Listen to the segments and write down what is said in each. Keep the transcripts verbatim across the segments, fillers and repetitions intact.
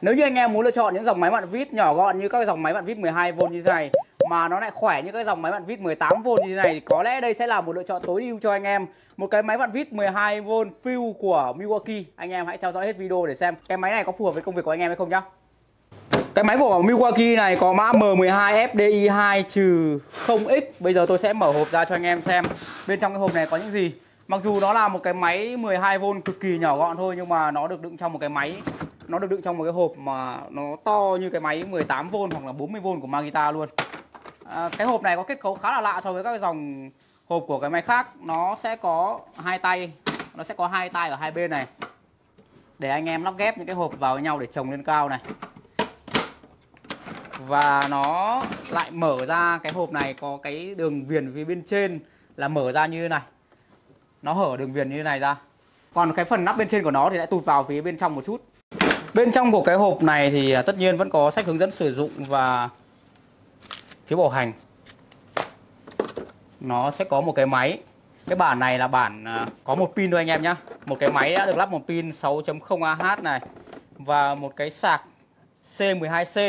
Nếu như anh em muốn lựa chọn những dòng máy vặn vít nhỏ gọn như các dòng máy vặn vít mười hai vôn như thế này mà nó lại khỏe như các dòng máy vặn vít mười tám vôn như thế này, thì có lẽ đây sẽ là một lựa chọn tối ưu cho anh em. Một cái máy vặn vít mười hai vôn Fuse của Milwaukee. Anh em hãy theo dõi hết video để xem cái máy này có phù hợp với công việc của anh em hay không nhá. Cái máy của Milwaukee này có mã M mười hai F D I hai không X. Bây giờ tôi sẽ mở hộp ra cho anh em xem bên trong cái hộp này có những gì. Mặc dù nó là một cái máy mười hai vôn cực kỳ nhỏ gọn thôi, nhưng mà nó được đựng trong một cái máy, nó được đựng trong một cái hộp mà nó to như cái máy mười tám vôn hoặc là bốn mươi vôn của Makita luôn. À, cái hộp này có kết cấu khá là lạ so với các dòng hộp của cái máy khác. Nó sẽ có hai tay, nó sẽ có hai tay ở hai bên này để anh em lắp ghép những cái hộp vào với nhau để chồng lên cao này. Và nó lại mở ra, cái hộp này có cái đường viền phía bên trên là mở ra như thế này. Nó hở đường viền như thế này ra. Còn cái phần nắp bên trên của nó thì lại tụt vào phía bên trong một chút. Bên trong của cái hộp này thì tất nhiên vẫn có sách hướng dẫn sử dụng và phiếu bảo hành. Nó sẽ có một cái máy. Cái bản này là bản có một pin thôi anh em nhé. Một cái máy đã được lắp một pin sáu chấm không A H này. Và một cái sạc C mười hai C.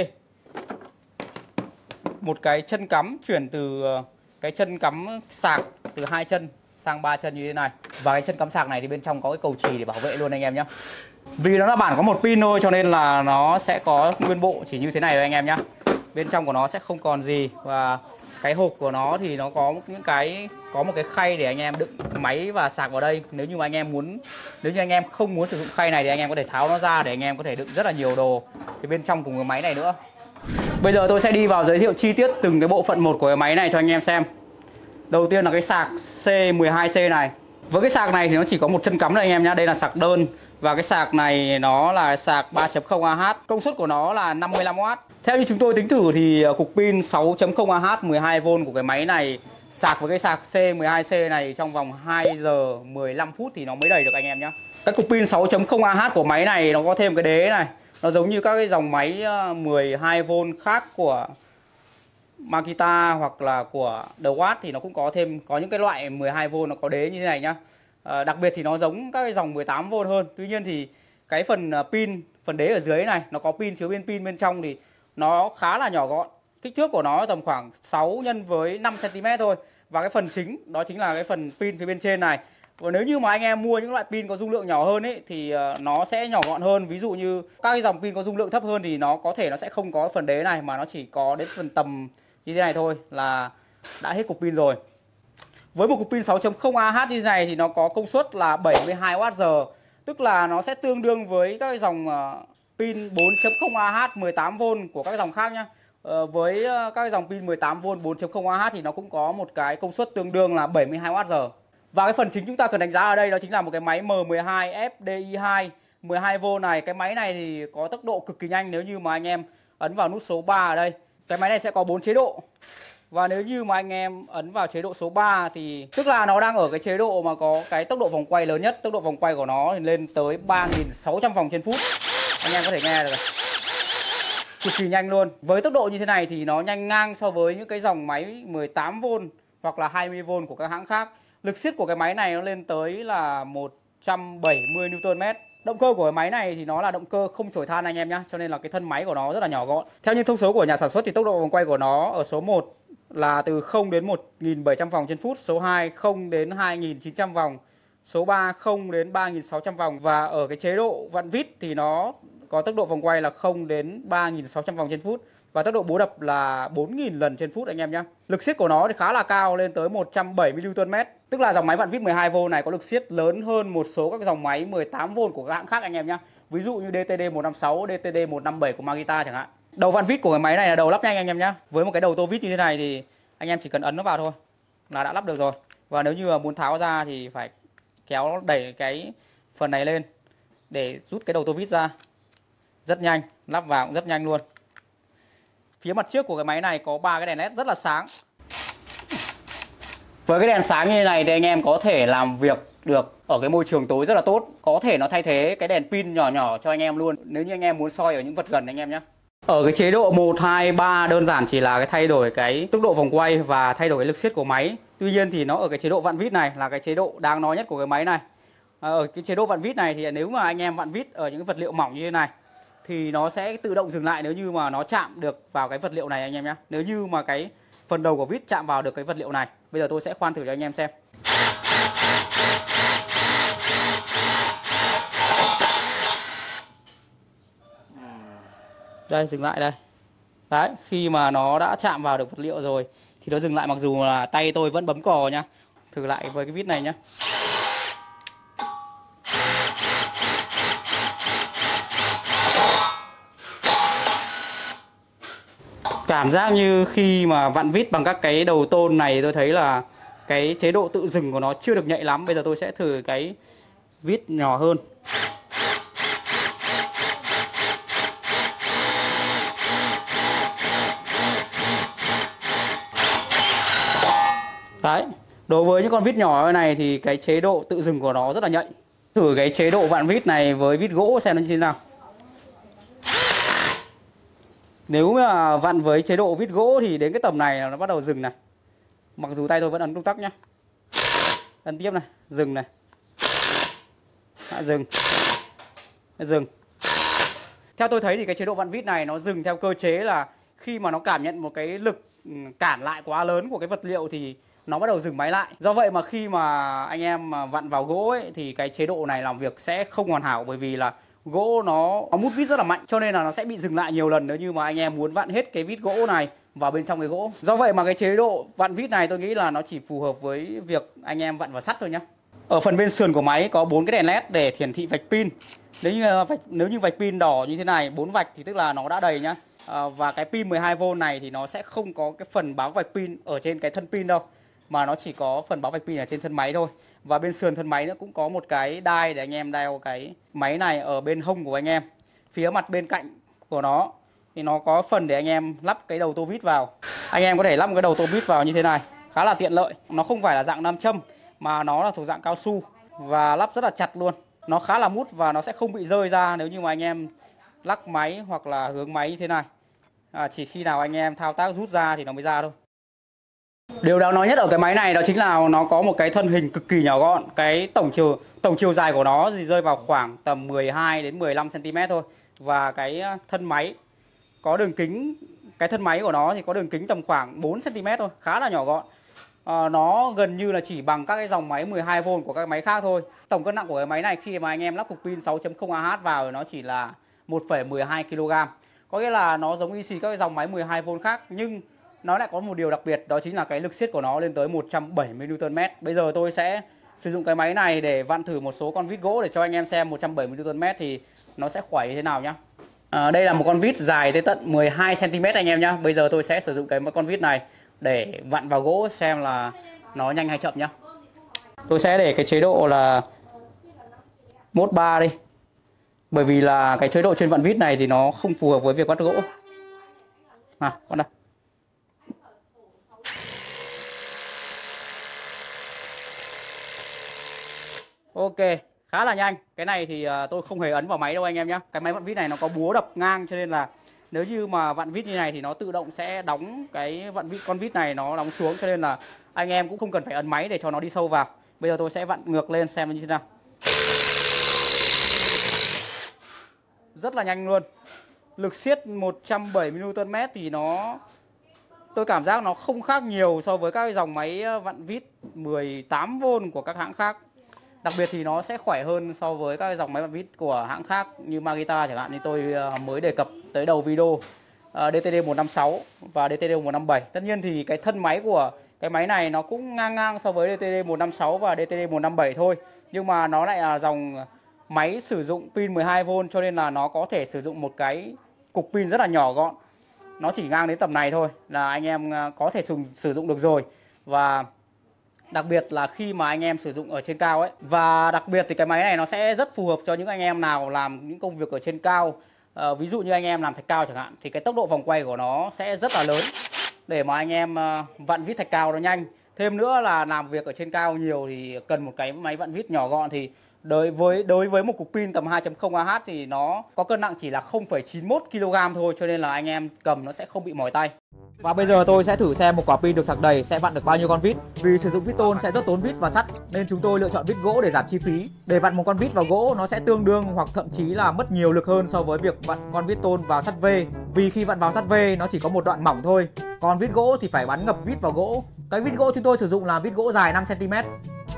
Một cái chân cắm chuyển từ cái chân cắm sạc từ hai chân sang ba chân như thế này. Và cái chân cắm sạc này thì bên trong có cái cầu chì để bảo vệ luôn anh em nhé. Vì nó là bản có một pin thôi cho nên là nó sẽ có nguyên bộ chỉ như thế này thôi anh em nhé. Bên trong của nó sẽ không còn gì. Và cái hộp của nó thì nó có những cái có một cái khay để anh em đựng máy và sạc vào đây. Nếu như mà anh em muốn nếu như anh em không muốn sử dụng khay này thì anh em có thể tháo nó ra để anh em có thể đựng rất là nhiều đồ thì bên trong cùng cái máy này nữa. Bây giờ tôi sẽ đi vào giới thiệu chi tiết từng cái bộ phận một của cái máy này cho anh em xem. Đầu tiên là cái sạc C mười hai C này. Với cái sạc này thì nó chỉ có một chân cắm thôi anh em nhé. Đây là sạc đơn. Và cái sạc này nó là sạc ba chấm không A H. Công suất của nó là năm mươi lăm oát. Theo như chúng tôi tính thử thì cục pin sáu chấm không A H mười hai vôn của cái máy này sạc với cái sạc C mười hai C này trong vòng hai giờ mười lăm phút thì nó mới đầy được anh em nhé. Cái cục pin sáu chấm không A H của máy này nó có thêm cái đế này. Nó giống như các cái dòng máy mười hai vôn khác của Makita hoặc là của DeWalt thì nó cũng có thêm, có những cái loại mười hai vôn nó có đế như thế này nhá. À, đặc biệt thì nó giống các cái dòng mười tám vôn hơn. Tuy nhiên thì cái phần pin, phần đế ở dưới này nó có pin chứa bên pin bên trong thì nó khá là nhỏ gọn. Kích thước của nó tầm khoảng sáu nhân với năm xăng ti mét thôi. Và cái phần chính đó chính là cái phần pin phía bên trên này. Và nếu như mà anh em mua những loại pin có dung lượng nhỏ hơn ấy thì nó sẽ nhỏ gọn hơn. Ví dụ như các cái dòng pin có dung lượng thấp hơn thì nó có thể nó sẽ không có phần đế này mà nó chỉ có đến phần tầm như thế này thôi là đã hết cục pin rồi. Với một cục pin sáu chấm không A H như thế này thì nó có công suất là bảy mươi hai oát giờ, tức là nó sẽ tương đương với các cái dòng pin bốn chấm không A H mười tám vôn của các dòng khác nhá. Ờ, với các cái dòng pin mười tám vôn bốn chấm không A H thì nó cũng có một cái công suất tương đương là bảy mươi hai oát giờ. Và cái phần chính chúng ta cần đánh giá ở đây đó chính là một cái máy M mười hai F D I hai mười hai vôn này. Cái máy này thì có tốc độ cực kỳ nhanh nếu như mà anh em ấn vào nút số ba ở đây. Cái máy này sẽ có bốn chế độ. Và nếu như mà anh em ấn vào chế độ số ba thì tức là nó đang ở cái chế độ mà có cái tốc độ vòng quay lớn nhất. Tốc độ vòng quay của nó thì lên tới ba nghìn sáu trăm vòng trên phút. Anh em có thể nghe được rồi. Cực kỳ nhanh luôn. Với tốc độ như thế này thì nó nhanh ngang so với những cái dòng máy mười tám vôn hoặc là hai mươi vôn của các hãng khác. Lực siết của cái máy này nó lên tới là một trăm bảy mươi Newton mét. Động cơ của cái máy này thì nó là động cơ không chổi than anh em nhá, cho nên là cái thân máy của nó rất là nhỏ gọn. Theo như thông số của nhà sản xuất thì tốc độ vòng quay của nó ở số một là từ không đến một nghìn bảy trăm vòng trên phút, số hai không đến hai nghìn chín trăm vòng, số ba không đến ba nghìn sáu trăm vòng, và ở cái chế độ vặn vít thì nó có tốc độ vòng quay là không đến ba nghìn sáu trăm vòng trên phút và tốc độ bố đập là bốn nghìn lần trên phút anh em nhé. Lực siết của nó thì khá là cao, lên tới một trăm bảy mươi Newton mét. Tức là dòng máy vặn vít mười hai vôn này có lực siết lớn hơn một số các dòng máy mười tám vôn của các hãng khác anh em nhé. Ví dụ như D T D một năm sáu, D T D một năm bảy của Makita chẳng hạn. Đầu vặn vít của cái máy này là đầu lắp nhanh anh em nhé. Với một cái đầu tô vít như thế này thì anh em chỉ cần ấn nó vào thôi là đã lắp được rồi. Và nếu như mà muốn tháo ra thì phải kéo đẩy cái phần này lên để rút cái đầu tô vít ra. Rất nhanh, lắp vào cũng rất nhanh luôn. Phía mặt trước của cái máy này có ba cái đèn led rất là sáng. Với cái đèn sáng như thế này thì anh em có thể làm việc được ở cái môi trường tối rất là tốt. Có thể nó thay thế cái đèn pin nhỏ nhỏ cho anh em luôn, nếu như anh em muốn soi ở những vật gần anh em nhé. Ở cái chế độ một, hai, ba đơn giản chỉ là cái thay đổi cái tốc độ vòng quay và thay đổi cái lực siết của máy. Tuy nhiên thì nó ở cái chế độ vặn vít này là cái chế độ đáng nói nhất của cái máy này. Ở cái chế độ vặn vít này thì nếu mà anh em vặn vít ở những vật liệu mỏng như thế này thì nó sẽ tự động dừng lại nếu như mà nó chạm được vào cái vật liệu này anh em nhé. Nếu như mà cái phần đầu của vít chạm vào được cái vật liệu này. Bây giờ tôi sẽ khoan thử cho anh em xem. Đây, dừng lại đây. Đấy, khi mà nó đã chạm vào được vật liệu rồi thì nó dừng lại, mặc dù là tay tôi vẫn bấm cò nhá. Thử lại với cái vít này nhá. Cảm giác như khi mà vặn vít bằng các cái đầu tôn này, tôi thấy là cái chế độ tự dừng của nó chưa được nhạy lắm. Bây giờ tôi sẽ thử cái vít nhỏ hơn. Đấy, đối với những con vít nhỏ này thì cái chế độ tự dừng của nó rất là nhạy. Thử cái chế độ vặn vít này với vít gỗ xem nó như thế nào. Nếu mà vặn với chế độ vít gỗ thì đến cái tầm này là nó bắt đầu dừng này. Mặc dù tay tôi vẫn ấn công tắc nhá. Ấn tiếp này, dừng này. Lại dừng. Lại dừng. Theo tôi thấy thì cái chế độ vặn vít này nó dừng theo cơ chế là khi mà nó cảm nhận một cái lực cản lại quá lớn của cái vật liệu thì nó bắt đầu dừng máy lại. Do vậy mà khi mà anh em mà vặn vào gỗ ấy, thì cái chế độ này làm việc sẽ không hoàn hảo, bởi vì là gỗ nó, nó mút vít rất là mạnh, cho nên là nó sẽ bị dừng lại nhiều lần nếu như mà anh em muốn vặn hết cái vít gỗ này vào bên trong cái gỗ. Do vậy mà cái chế độ vặn vít này tôi nghĩ là nó chỉ phù hợp với việc anh em vặn vào sắt thôi nhá. Ở phần bên sườn của máy có bốn cái đèn led để hiển thị vạch pin. Nếu như vạch, nếu như vạch pin đỏ như thế này, bốn vạch thì tức là nó đã đầy nhá. À, và cái pin mười hai vôn này thì nó sẽ không có cái phần báo vạch pin ở trên cái thân pin đâu, mà nó chỉ có phần báo vạch pin ở trên thân máy thôi. Và bên sườn thân máy nữa cũng có một cái đai để anh em đeo cái máy này ở bên hông của anh em. Phía mặt bên cạnh của nó thì nó có phần để anh em lắp cái đầu tô vít vào. Anh em có thể lắp một cái đầu tô vít vào như thế này, khá là tiện lợi. Nó không phải là dạng nam châm mà nó là thuộc dạng cao su và lắp rất là chặt luôn. Nó khá là mút và nó sẽ không bị rơi ra nếu như mà anh em lắc máy hoặc là hướng máy như thế này. À, chỉ khi nào anh em thao tác rút ra thì nó mới ra thôi. Điều đáng nói nhất ở cái máy này đó chính là nó có một cái thân hình cực kỳ nhỏ gọn. Cái tổng chiều tổng chiều dài của nó thì rơi vào khoảng tầm mười hai đến mười lăm xăng ti mét thôi. Và cái thân máy có đường kính, cái thân máy của nó thì có đường kính tầm khoảng bốn xăng ti mét thôi, khá là nhỏ gọn. À, nó gần như là chỉ bằng các cái dòng máy mười hai vôn của các máy khác thôi. Tổng cân nặng của cái máy này khi mà anh em lắp cục pin sáu chấm không A H vào thì nó chỉ là một phẩy mười hai ki lô gam. Có nghĩa là nó giống y xì các cái dòng máy mười hai vôn khác, nhưng nó lại có một điều đặc biệt, đó chính là cái lực siết của nó lên tới một trăm bảy mươi Newton mét. Bây giờ tôi sẽ sử dụng cái máy này để vặn thử một số con vít gỗ để cho anh em xem một trăm bảy mươi Newton mét thì nó sẽ khuẩy như thế nào nhá. À, đây là một con vít dài tới tận mười hai xăng ti mét anh em nhá. Bây giờ tôi sẽ sử dụng cái con vít này để vặn vào gỗ xem là nó nhanh hay chậm nhá. Tôi sẽ để cái chế độ là mốt ba đi, bởi vì là cái chế độ trên vặn vít này thì nó không phù hợp với việc vắt gỗ. À, con đây. Ok, khá là nhanh. Cái này thì uh, tôi không hề ấn vào máy đâu anh em nhé. Cái máy vặn vít này nó có búa đập ngang, cho nên là nếu như mà vặn vít như này thì nó tự động sẽ đóng cái vặn vít, con vít này nó đóng xuống, cho nên là anh em cũng không cần phải ấn máy để cho nó đi sâu vào. Bây giờ tôi sẽ vặn ngược lên xem như thế nào. Rất là nhanh luôn. Lực siết một trăm bảy mươi Newton mét thì nó, tôi cảm giác nó không khác nhiều so với các dòng máy vặn vít mười tám vôn của các hãng khác. Đặc biệt thì nó sẽ khỏe hơn so với các dòng máy vặn vít của hãng khác như Makita chẳng hạn, như tôi mới đề cập tới đầu video, đê tê đê một năm sáu và đê tê đê một năm bảy. Tất nhiên thì cái thân máy của cái máy này nó cũng ngang ngang so với đê tê đê một năm sáu và đê tê đê một năm bảy thôi, nhưng mà nó lại là dòng máy sử dụng pin mười hai vôn, cho nên là nó có thể sử dụng một cái cục pin rất là nhỏ gọn. Nó chỉ ngang đến tầm này thôi là anh em có thể dùng, sử dụng được rồi. Và đặc biệt là khi mà anh em sử dụng ở trên cao ấy. Và đặc biệt thì cái máy này nó sẽ rất phù hợp cho những anh em nào làm những công việc ở trên cao. à, Ví dụ như anh em làm thạch cao chẳng hạn, thì cái tốc độ vòng quay của nó sẽ rất là lớn để mà anh em vặn vít thạch cao nó nhanh. Thêm nữa là làm việc ở trên cao nhiều thì cần một cái máy vặn vít nhỏ gọn, thì đối với đối với một cục pin tầm hai chấm không A H thì nó có cân nặng chỉ là không phẩy chín mốt ki lô gam thôi, cho nên là anh em cầm nó sẽ không bị mỏi tay. Và bây giờ tôi sẽ thử xem một quả pin được sạc đầy sẽ vặn được bao nhiêu con vít. Vì sử dụng vít tôn sẽ rất tốn vít và sắt nên chúng tôi lựa chọn vít gỗ để giảm chi phí. Để vặn một con vít vào gỗ nó sẽ tương đương hoặc thậm chí là mất nhiều lực hơn so với việc vặn con vít tôn vào sắt V. Vì khi vặn vào sắt V nó chỉ có một đoạn mỏng thôi. Còn vít gỗ thì phải bắn ngập vít vào gỗ. Cái vít gỗ chúng tôi sử dụng là vít gỗ dài năm xăng ti mét.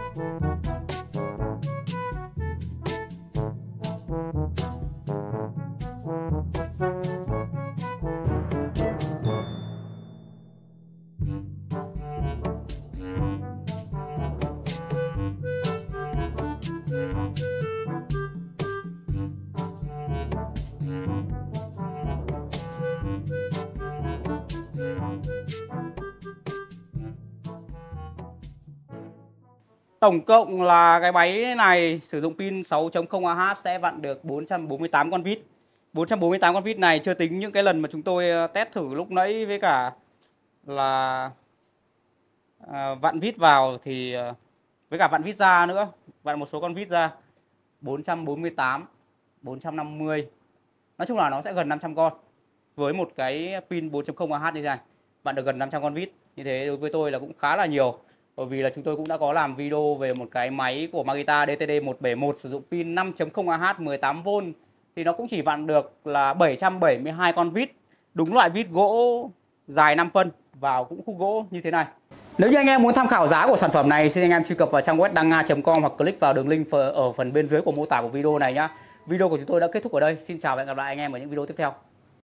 Tổng cộng là cái máy này sử dụng pin sáu chấm không A H sẽ vặn được bốn trăm bốn mươi tám con vít. bốn trăm bốn mươi tám con vít này chưa tính những cái lần mà chúng tôi test thử lúc nãy với cả là à, vặn vít vào thì với cả vặn vít ra nữa, vặn một số con vít ra. Bốn trăm bốn mươi tám, bốn trăm năm mươi. Nói chung là nó sẽ gần năm trăm con. Với một cái pin bốn chấm không A H như thế này, vặn được gần năm trăm con vít. Như thế đối với tôi là cũng khá là nhiều. Bởi vì là chúng tôi cũng đã có làm video về một cái máy của Makita D T D một bảy một sử dụng pin năm chấm không A H mười tám vôn thì nó cũng chỉ vặn được là bảy trăm bảy mươi hai con vít. Đúng loại vít gỗ dài năm phân vào cũng khúc gỗ như thế này. Nếu như anh em muốn tham khảo giá của sản phẩm này, xin anh em truy cập vào trang web danga chấm com hoặc click vào đường link ở phần bên dưới của mô tả của video này nhá. Video của chúng tôi đã kết thúc ở đây. Xin chào và hẹn gặp lại anh em ở những video tiếp theo.